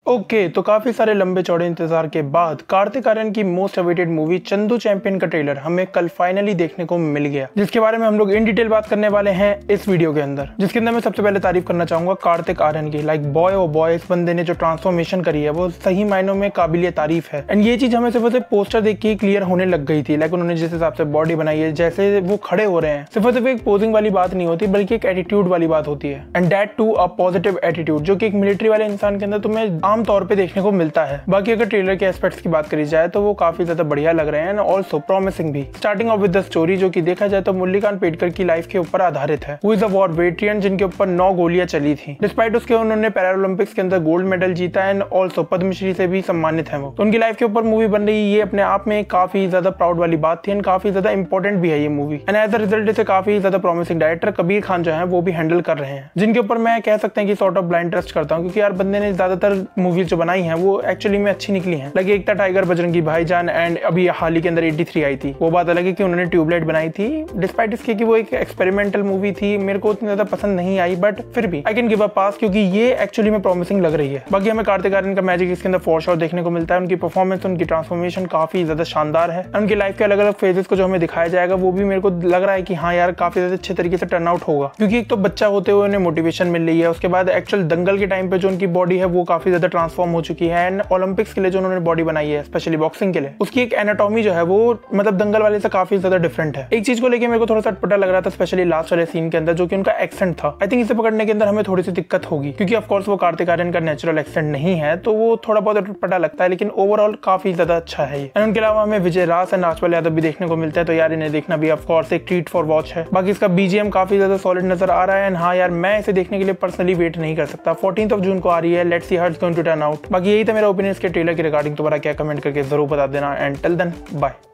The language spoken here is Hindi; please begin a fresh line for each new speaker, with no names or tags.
ओके, तो काफी सारे लंबे चौड़े इंतजार के बाद कार्तिक आर्यन की most awaited movie Chandu champion का ट्रेलर हमें कल फाइनली देखने को मिल गया, जिसके बारे में हम लोग इन डिटेल बात करने वाले हैं इस वीडियो के अंदर। जिसके अंदर मैं सबसे पहले तारीफ करना चाहूंगा कार्तिक आर्यन की। लाइक बॉय ओ बॉय, इस बंदे ने जो ट्रांसफॉर्मेशन करी है वो सही मायनों में काबिलियत तारीफ है। एंड ये चीज हमें सिर्फ पोस्टर देख के क्लियर होने लग गई थी। लाइक उन्होंने जिस हिसाब से बॉडी बनाई है, जैसे वो खड़े हो रहे हैं, सिर्फ एक पोजिंग वाली बात नहीं होती बल्कि एक एटीट्यूड वाली बात होती है। And that to a positive attitude, जो कि एक मिलिट्री वाले इंसान के अंदर तुम्हें आमतौर पर देखने को मिलता है। बाकी अगर ट्रेलर के एस्पेक्ट्स की बात करी जाए तो वो काफी ज्यादा बढ़िया लग रहे हैं एंड ऑल्सो प्रॉमिसिंग भी। Starting off with the story, जो कि देखा जाए तो मुरलीकांत पेडकर की लाइफ के ऊपर आधारित है। Who is a war veteran जिनके ऊपर 9 गोलियां चली थी। डिस्पाइट उसके उन्होंने पैरालंपिक्स के अंदर गोल्ड मेडल जीता एंड ऑल्सो पद्मश्री से भी सम्मानित है वो। तो उनकी लाइफ के ऊपर मूवी बन रही है, ये अपने आप में काफी ज्यादा प्राउड वाली बात थी एंड काफी ज्यादा इंपॉर्टेंट भी है ये movie. And as a result इसे काफी ज्यादा प्रॉमिसिंग डायरेक्टर कबीर खान जो है वो भी हैंडल कर रहे हैं, जिनके ऊपर मैं कह सकते हैं कि सॉर्ट ऑफ ब्लाइंड ट्रस्ट करता हूँ, क्योंकि यार बंदे ने ज्यादातर मूवीज जो बनाई है वो एक्चुअली में अच्छी निकली है। लाइक एक था टाइगर बजरंगी भाईजान एंड अभी हाल ही के अंदर 83 आई थी। वो बात अलग है कि उन्होंने ट्यूबलाइट बनाई थी, डिस्पाइट इसके कि वो एक एक्सपेरिमेंटल मूवी थी, मेरे को उतनी ज्यादा पसंद नहीं आई, बट फिर भी आई कैन गिव अ पास क्योंकि ये एक्चुअली में प्रॉमिसिंग लग रही है। बाकी हमें कार्तिक आर्यन का मैजिक इसके अंदर फॉर श्योर देखने को मिलता है। उनकी परफॉर्मेंस, उनकी ट्रांसफॉर्मेशन काफी ज्यादा शानदार है। उनकी लाइफ के अलग अलग फेजेस को जो हमें दिखाया जाएगा वो भी मेरे को लग रहा है कि हाँ यार काफी ज्यादा अच्छे तरीके से टर्न आउट होगा, क्योंकि एक तो बच्चा होते हुए उन्हें मोटिवेशन मिल रही है, उसके बाद एक्चुअल दंगल के टाइम पे जो उनकी बॉडी है वो काफी ज्यादा ट्रांसफॉर्म हो चुकी है एंड ओलंपिक्स के लिए जो उन्होंने बॉडी बनाई है स्पेशली बॉक्सिंग के लिए, उसकी एक एनाटॉमी जो है वो मतलब दंगल वाले से काफी ज्यादा डिफरेंट है। एक चीज को लेके मेरे को थोड़ा सा अटपटा लग रहा था स्पेशली लास्ट वाले सीन के अंदर, जो कि उनका एक्सेंट था। आई थिंक इसे पकड़ने के अंदर हमें थोड़ी सी दिक्कत होगी, क्योंकि ऑफ कोर्स वो कार्तिक आर्यन का नेचुरल एक्सेंट नहीं है, तो वो थोड़ा बहुत अटपटा लगता है, लेकिन ओवरऑल काफी ज्यादा अच्छा है। एंड उनके अलावा हमें विजय रास एंड राजपाल यादव भी देखने को मिलता है, तो यार इन्हें देखना भी ऑफ कोर्स एक ट्रीट फॉर वॉच है। बाकी इसका बीजीएम काफी ज्यादा सॉलिड नजर आ रहा है एंड हाँ यार मैं इसे देखने के लिए पर्सनली वेट नहीं कर सकता। 14 जून को आ रही है, let's see how it's going to turn out. बाकी यही था मेरा ओपिनियन इसके ट्रेलर के रिगार्डिंग। तुम्हारा क्या कमेंट करके जरूर बता देना एंड टिल देन बाय।